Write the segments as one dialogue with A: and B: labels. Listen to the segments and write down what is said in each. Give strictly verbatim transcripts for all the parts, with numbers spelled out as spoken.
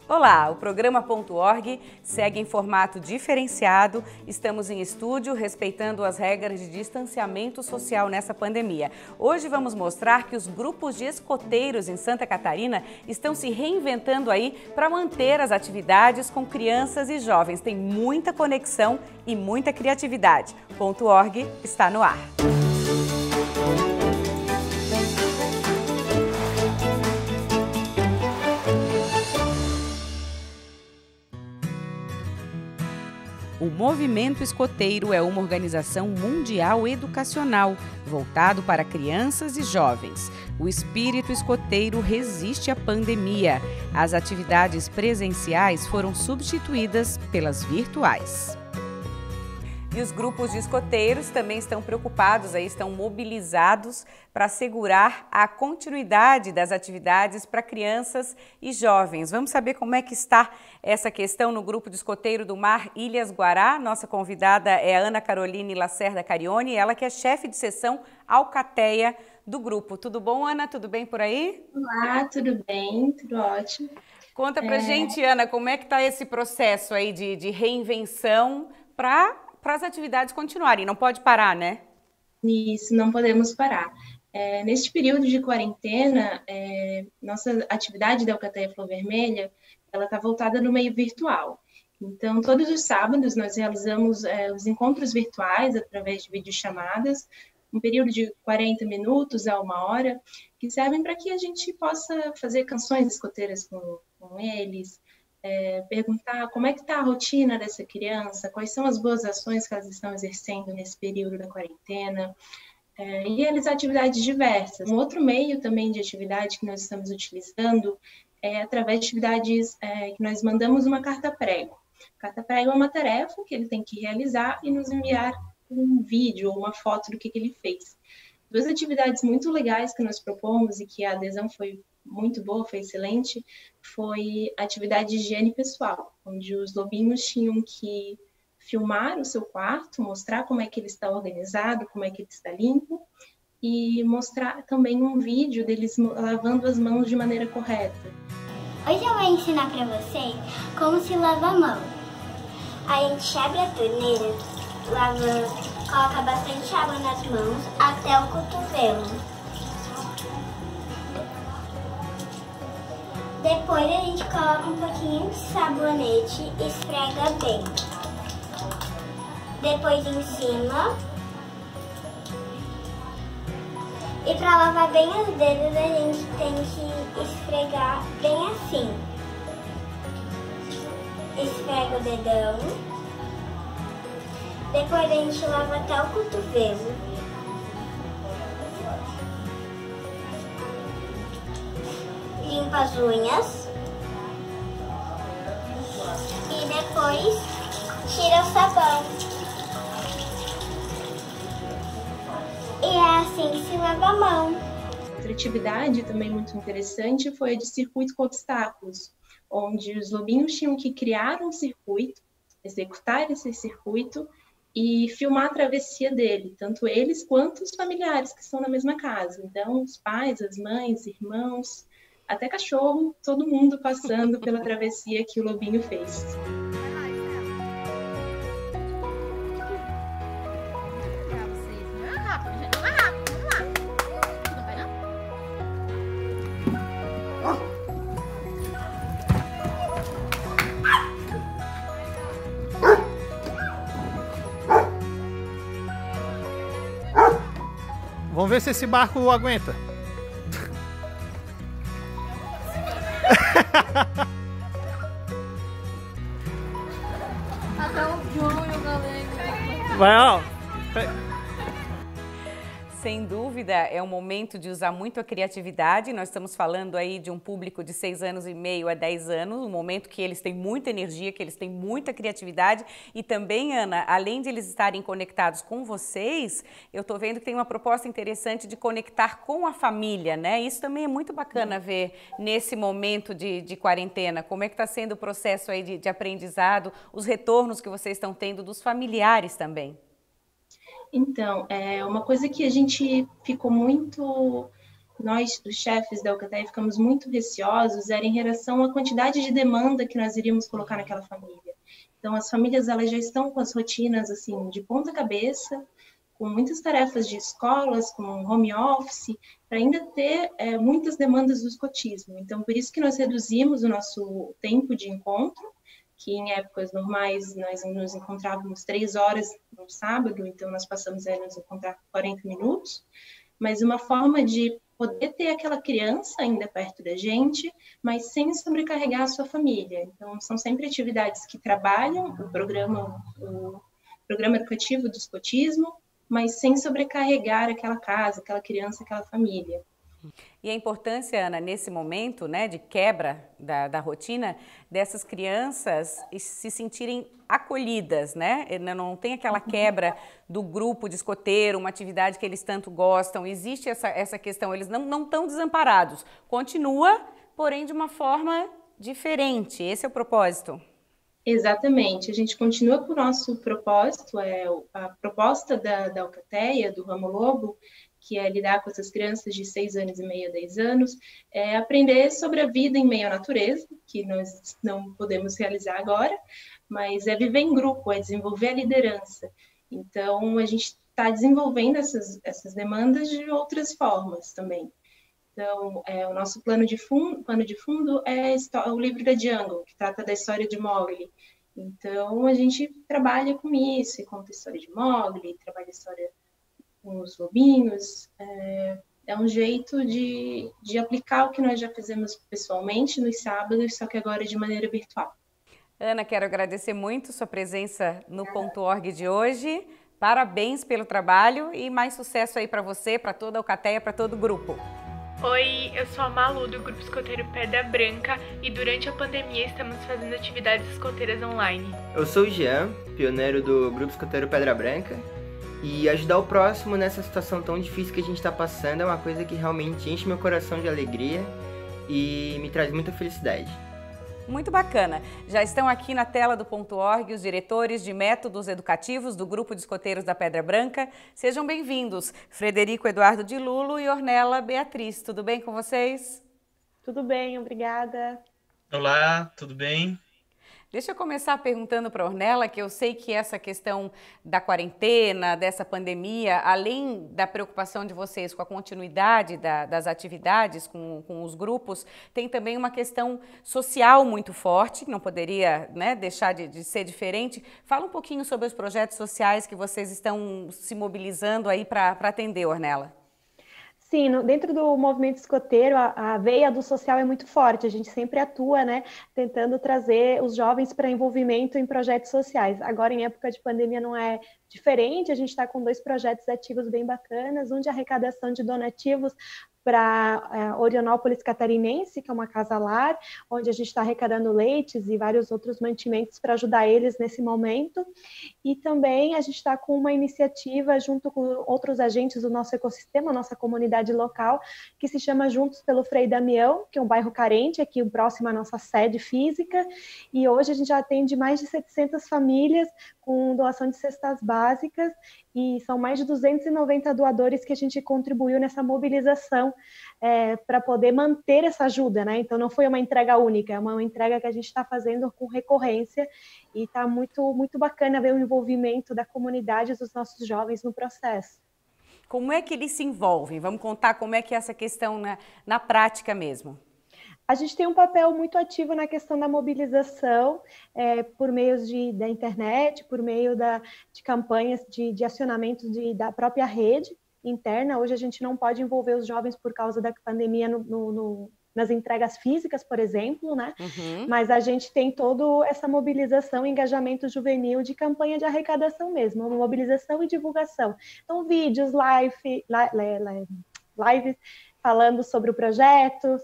A: Olá, o programa ponto org segue em formato diferenciado. Estamos em estúdio, respeitando as regras de distanciamento social nessa pandemia. Hoje vamos mostrar que os grupos de escoteiros em Santa Catarina estão se reinventando aí para manter as atividades com crianças e jovens. Tem muita conexão e muita criatividade. Ponto org está no ar. O Movimento Escoteiro é uma organização mundial educacional, voltado para crianças e jovens. O espírito escoteiro resiste à pandemia. As atividades presenciais foram substituídas pelas virtuais. E os grupos de escoteiros também estão preocupados, aí estão mobilizados para assegurar a continuidade das atividades para crianças e jovens. Vamos saber como é que está essa questão no grupo de escoteiro do Mar Ilhas Guará. Nossa convidada é a Ana Caroline Lacerda Carione, ela que é chefe de seção Alcateia do grupo. Tudo bom, Ana? Tudo bem por aí?
B: Olá, tudo bem? Tudo ótimo.
A: Conta pra
B: É...
A: gente, Ana, como é que está esse processo aí de, de reinvenção para para as atividades continuarem, não pode parar, né?
B: Isso, não podemos parar. É, neste período de quarentena, é, nossa atividade da Alcateia Flor Vermelha, ela está voltada no meio virtual. Então, todos os sábados nós realizamos é, os encontros virtuais através de videochamadas, um período de quarenta minutos a uma hora, que servem para que a gente possa fazer canções escoteiras com, com eles, É, perguntar como é que está a rotina dessa criança, quais são as boas ações que elas estão exercendo nesse período da quarentena, é, e realizar atividades diversas. Um outro meio também de atividade que nós estamos utilizando é através de atividades é, que nós mandamos uma carta-prego. Carta-prego é uma tarefa que ele tem que realizar e nos enviar um vídeo ou uma foto do que, que ele fez. Duas atividades muito legais que nós propomos e que a adesão foi muito boa, foi excelente, foi a atividade de higiene pessoal, onde os lobinhos tinham que filmar o seu quarto, mostrar como é que ele está organizado, como é que ele está limpo, e mostrar também um vídeo deles lavando as mãos de maneira correta.
C: Hoje eu vou ensinar para vocês como se lava a mão. A gente abre a torneira, lava, coloca bastante água nas mãos até o cotovelo. Depois a gente coloca um pouquinho de sabonete e esfrega bem. Depois em cima. E para lavar bem os dedos a gente tem que esfregar bem assim. Esfrega o dedão. Depois a gente lava até o cotovelo. Limpa as unhas e depois tira o sabão. E é assim que se lava a mão.
B: Outra atividade também muito interessante foi a de circuito com obstáculos, onde os lobinhos tinham que criar um circuito, executar esse circuito e filmar a travessia dele, tanto eles quanto os familiares que estão na mesma casa. Então, os pais, as mães, irmãos, até cachorro, todo mundo passando pela travessia que o lobinho fez.
D: Vamos ver se esse barco aguenta.
E: Até o João e o galego.
D: Vai, ó.
A: Sem dúvida, é um momento de usar muito a criatividade. Nós estamos falando aí de um público de seis anos e meio a dez anos, um momento que eles têm muita energia, que eles têm muita criatividade. E também, Ana, além de eles estarem conectados com vocês, eu estou vendo que tem uma proposta interessante de conectar com a família, né? Isso também é muito bacana ver nesse momento de, de quarentena. Como é que está sendo o processo aí de, de aprendizado, os retornos que vocês estão tendo dos familiares também?
B: Então, é uma coisa que a gente ficou muito nós, os chefes da Alcateia, ficamos muito receosos era em relação à quantidade de demanda que nós iríamos colocar naquela família. Então, as famílias elas já estão com as rotinas assim de ponta cabeça, com muitas tarefas de escolas, com home office, para ainda ter é, muitas demandas do escotismo. Então, por isso que nós reduzimos o nosso tempo de encontro, que em épocas normais nós nos encontrávamos três horas no sábado, então nós passamos a nos encontrar quarenta minutos, mas uma forma de poder ter aquela criança ainda perto da gente, mas sem sobrecarregar a sua família. Então, são sempre atividades que trabalham o programa, o programa educativo do escotismo, mas sem sobrecarregar aquela casa, aquela criança, aquela família.
A: E a importância, Ana, nesse momento, né, de quebra da, da rotina, dessas crianças se sentirem acolhidas, né? Não tem aquela quebra do grupo de escoteiro, uma atividade que eles tanto gostam. Existe essa, essa questão, eles não, não estão desamparados. Continua, porém de uma forma diferente. Esse é o propósito.
B: Exatamente, a gente continua com o nosso propósito, é a proposta da, da Alcateia, do Ramo Lobo, que é lidar com essas crianças de seis anos e meio a dez anos, é aprender sobre a vida em meio à natureza, que nós não podemos realizar agora, mas é viver em grupo, é desenvolver a liderança. Então, a gente está desenvolvendo essas, essas demandas de outras formas também. Então, é, o nosso plano de fundo, plano de fundo é o livro da Jungle, que trata da história de Mowgli. Então, a gente trabalha com isso, conta a história de Mowgli, trabalha a história com os lobinhos. É, é um jeito de, de aplicar o que nós já fizemos pessoalmente nos sábados, só que agora de maneira virtual.
A: Ana, quero agradecer muito sua presença no Ponto Org de hoje. Parabéns pelo trabalho e mais sucesso aí para você, para toda a Alcateia, para todo o grupo.
E: Oi, eu sou a Malu do Grupo Escoteiro Pedra Branca e durante a pandemia estamos fazendo atividades escoteiras online.
F: Eu sou o Jean, pioneiro do Grupo Escoteiro Pedra Branca, e ajudar o próximo nessa situação tão difícil que a gente está passando é uma coisa que realmente enche meu coração de alegria e me traz muita felicidade.
A: Muito bacana. Já estão aqui na tela do Ponto Org os diretores de métodos educativos do Grupo de Escoteiros da Pedra Branca. Sejam bem-vindos, Frederico Eduardo de Lulo e Ornella Beatriz. Tudo bem com vocês?
G: Tudo bem, obrigada.
H: Olá, tudo bem?
A: Deixa eu começar perguntando para a Ornella, que eu sei que essa questão da quarentena, dessa pandemia, além da preocupação de vocês com a continuidade da, das atividades com, com os grupos, tem também uma questão social muito forte, não poderia, né, deixar de, de ser diferente. Fala um pouquinho sobre os projetos sociais que vocês estão se mobilizando aí para atender, Ornella.
G: Sim, no, dentro do movimento escoteiro, a, a veia do social é muito forte. A gente sempre atua, né, tentando trazer os jovens para envolvimento em projetos sociais. Agora, em época de pandemia, não é diferente. A gente está com dois projetos ativos bem bacanas, um de arrecadação de donativos para é, Orionópolis Catarinense, que é uma casa-lar, onde a gente está arrecadando leites e vários outros mantimentos para ajudar eles nesse momento. E também a gente está com uma iniciativa junto com outros agentes do nosso ecossistema, nossa comunidade local, que se chama Juntos pelo Frei Damião, que é um bairro carente, aqui próximo à nossa sede física. E hoje a gente já atende mais de setecentas famílias com doação de cestas básicas, e são mais de duzentos e noventa doadores que a gente contribuiu nessa mobilização é, para poder manter essa ajuda, né? Então não foi uma entrega única, é uma entrega que a gente está fazendo com recorrência, e está muito, muito bacana ver o envolvimento da comunidade dos nossos jovens no processo.
A: Como é que eles se envolvem? Vamos contar como é que é essa questão na, na prática mesmo.
G: A gente tem um papel muito ativo na questão da mobilização, é, por meios de, da internet, por meio da, de campanhas de, de acionamento de, da própria rede interna. Hoje a gente não pode envolver os jovens por causa da pandemia no, no, no, nas entregas físicas, por exemplo, né? Uhum. Mas a gente tem toda essa mobilização, engajamento juvenil de campanha de arrecadação mesmo, mobilização e divulgação. Então, vídeos, live, live, lives falando sobre o projeto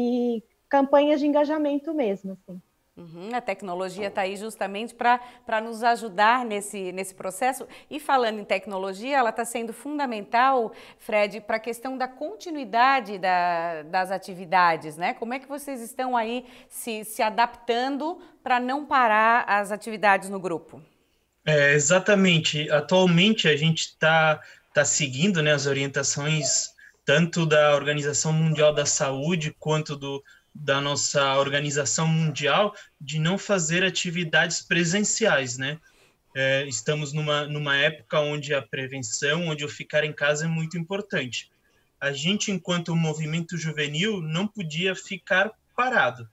G: e campanhas de engajamento mesmo, assim.
A: Uhum, a tecnologia está aí justamente para nos ajudar nesse, nesse processo. E falando em tecnologia, ela está sendo fundamental, Fred, para a questão da continuidade da, das atividades, né? Como é que vocês estão aí se, se adaptando para não parar as atividades no grupo?
H: É, exatamente. Atualmente a gente está tá seguindo, né, as orientações tanto da Organização Mundial da Saúde quanto do, da nossa Organização Mundial, de não fazer atividades presenciais, né? É, estamos numa, numa época onde a prevenção, onde o ficar em casa é muito importante. A gente, enquanto movimento juvenil, não podia ficar parado.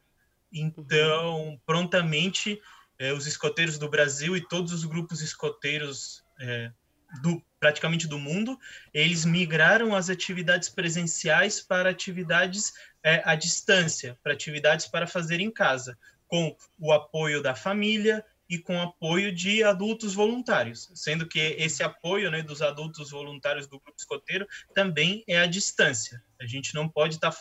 H: Então, prontamente, eh, os escoteiros do Brasil e todos os grupos escoteiros eh, do, praticamente do mundo, eles migraram as atividades presenciais para atividades eh, à distância, para atividades para fazer em casa, com o apoio da família e com o apoio de adultos voluntários, sendo que esse apoio, né, dos adultos voluntários do grupo escoteiro também é à distância. A gente não pode estar... Tá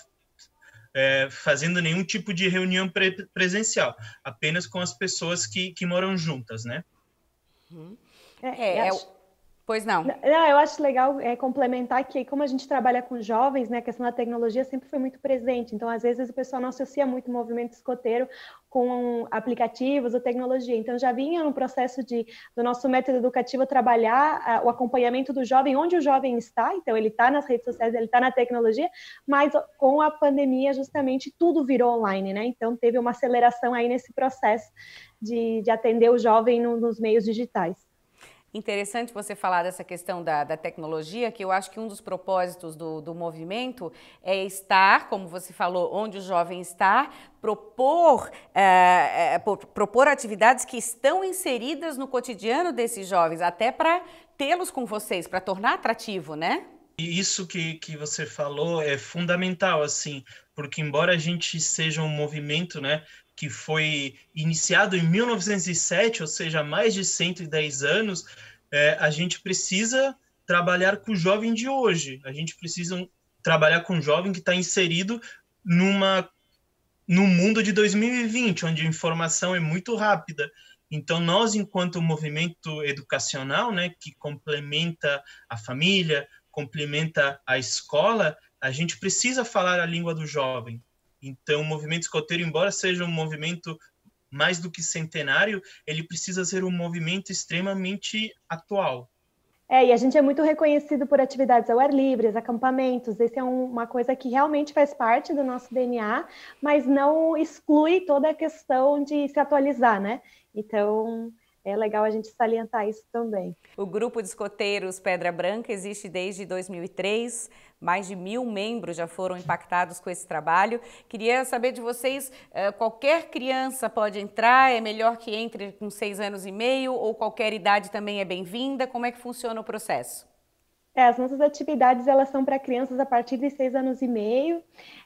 H: É, fazendo nenhum tipo de reunião pre presencial, apenas com as pessoas que, que moram juntas, né?
A: Uhum. É, é, acho... Pois não.
G: Não, eu acho legal é, complementar que, como a gente trabalha com jovens, né, a questão da tecnologia sempre foi muito presente. Então, às vezes, o pessoal não associa muito o movimento escoteiro com aplicativos ou tecnologia. Então, já vinha no processo de, do nosso método educativo trabalhar a, o acompanhamento do jovem, onde o jovem está. Então, ele está nas redes sociais, ele está na tecnologia, mas com a pandemia, justamente, tudo virou online, né? Então, teve uma aceleração aí nesse processo de, de atender o jovem no, nos meios digitais.
A: Interessante você falar dessa questão da, da tecnologia, que eu acho que um dos propósitos do, do movimento é estar, como você falou, onde o jovem está, propor, é, é, propor atividades que estão inseridas no cotidiano desses jovens, até para tê-los com vocês, para tornar atrativo, né?
H: E isso que, que você falou é fundamental, assim, porque embora a gente seja um movimento, né, que foi iniciado em mil novecentos e sete, ou seja, há mais de cento e dez anos, é, a gente precisa trabalhar com o jovem de hoje. A gente precisa trabalhar com o jovem que está inserido numa, num mundo de dois mil e vinte, onde a informação é muito rápida. Então, nós, enquanto movimento educacional, né, que complementa a família, complementa a escola, a gente precisa falar a língua do jovem. Então, o movimento escoteiro, embora seja um movimento mais do que centenário, ele precisa ser um movimento extremamente atual.
G: É, e a gente é muito reconhecido por atividades ao ar livre, acampamentos. Esse é um, uma coisa que realmente faz parte do nosso D N A, mas não exclui toda a questão de se atualizar, né? Então, é legal a gente salientar isso também.
A: O Grupo de Escoteiros Pedra Branca existe desde dois mil e três, mais de mil membros já foram impactados com esse trabalho. Queria saber de vocês, qualquer criança pode entrar, é melhor que entre com seis anos e meio, ou qualquer idade também é bem-vinda? Como é que funciona o processo?
G: É, as nossas atividades, elas são para crianças a partir de seis anos e meio,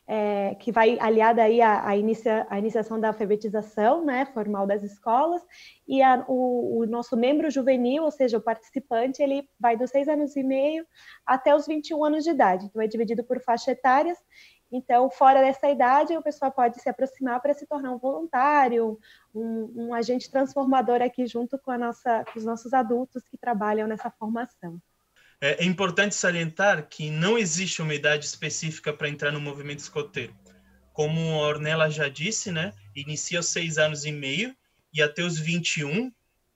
G: é, que vai aliada aí à, à, inicia, à iniciação da alfabetização, né, formal das escolas, e a, o, o nosso membro juvenil, ou seja, o participante, ele vai dos seis anos e meio até os vinte e um anos de idade, então é dividido por faixas etárias. Então, fora dessa idade, o pessoal pode se aproximar para se tornar um voluntário, um, um agente transformador aqui junto com, a nossa, com os nossos adultos que trabalham nessa formação.
H: É importante salientar que não existe uma idade específica para entrar no movimento escoteiro. Como a Ornella já disse, né, inicia aos seis anos e meio e até os vinte e um,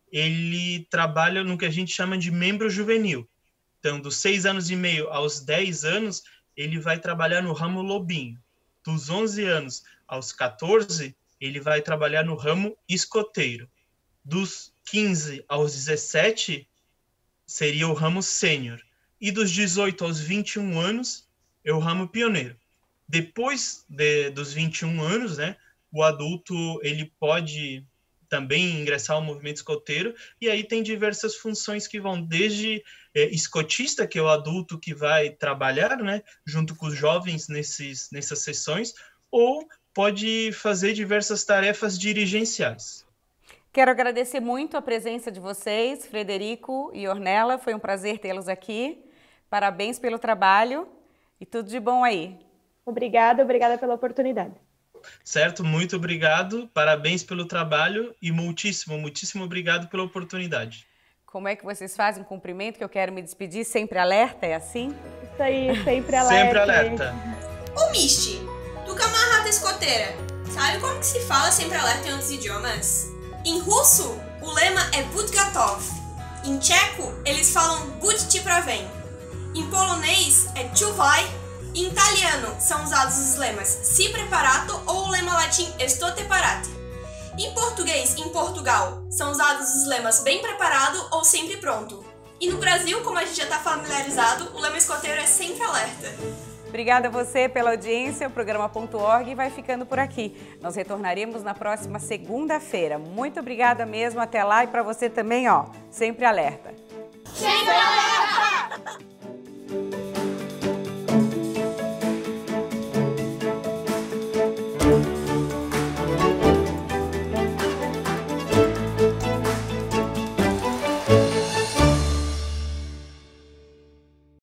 H: ele trabalha no que a gente chama de membro juvenil. Então, dos seis anos e meio aos dez anos, ele vai trabalhar no ramo lobinho. Dos onze anos aos quatorze, ele vai trabalhar no ramo escoteiro. Dos quinze aos dezessete, seria o ramo sênior. E dos dezoito aos vinte e um anos, é o ramo pioneiro. Depois de, dos vinte e um anos, né, o adulto ele pode também ingressar ao movimento escoteiro, e aí tem diversas funções que vão desde é, escotista, que é o adulto que vai trabalhar, né, junto com os jovens nesses, nessas sessões, ou pode fazer diversas tarefas dirigenciais.
A: Quero agradecer muito a presença de vocês, Frederico e Ornella. Foi um prazer tê-los aqui. Parabéns pelo trabalho e tudo de bom aí.
G: Obrigada, obrigada pela oportunidade.
H: Certo, muito obrigado. Parabéns pelo trabalho e muitíssimo, muitíssimo obrigado pela oportunidade.
A: Como é que vocês fazem cumprimento, que eu quero me despedir? Sempre alerta, é assim?
G: Isso aí, sempre alerta.
H: Sempre alerta.
I: Ô, Misty, tu que é uma rata escoteira, sabe como que se fala sempre alerta em outros idiomas? Em russo, o lema é Budź gotów. Em tcheco, eles falam Budźcie prawen. Em polonês, é Czuwaj Em italiano, são usados os lemas si preparato ou o lema latim sto te parati. Em português, em Portugal, são usados os lemas bem preparado ou sempre pronto. E no Brasil, como a gente já está familiarizado, o lema escoteiro é sempre alerta.
A: Obrigada a você pela audiência, o programa ponto org vai ficando por aqui. Nós retornaremos na próxima segunda-feira. Muito obrigada mesmo, até lá, e para você também, ó, sempre alerta.
C: Sempre alerta!